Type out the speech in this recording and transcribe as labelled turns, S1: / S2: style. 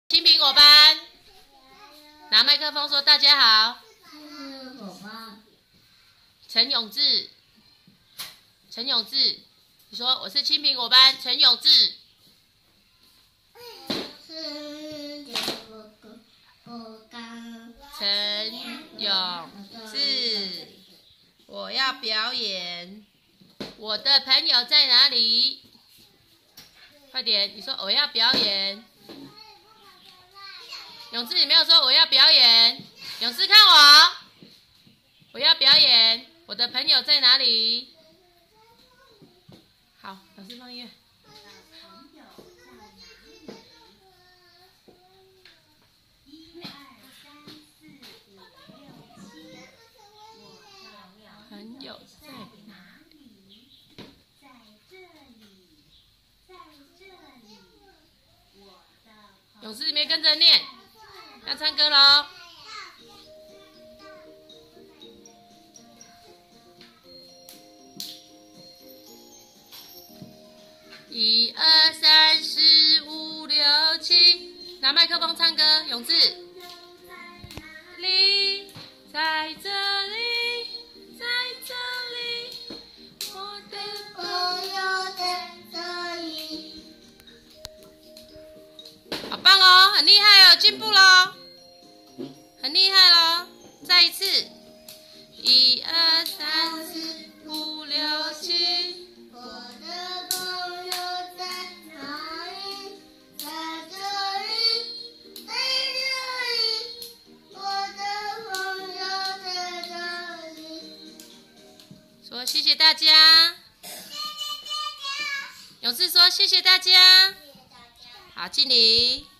S1: 青苹果班，拿麦克风说：“大家好。”陈永志，陈永志，你说我是青苹果班陈永志。陈永志，我要表演。我的朋友在哪里？快点，你说我要表演。永志，你没有说我要表演。永志，看我，我要表演。我的朋友在哪里？好，老师放音乐。朋友在哪里？在这里，在这里。勇士，你没跟着念，要唱歌喽。1、2、3、4、5、6、7，拿麦克风唱歌，勇志。里，在这里，在这里，我的朋友在这里。好棒哦，很厉害哦，进步咯，很厉害咯，再一次。1、2、3、4、5、6、7。说谢谢大家，勇士说谢谢大家，好，敬礼。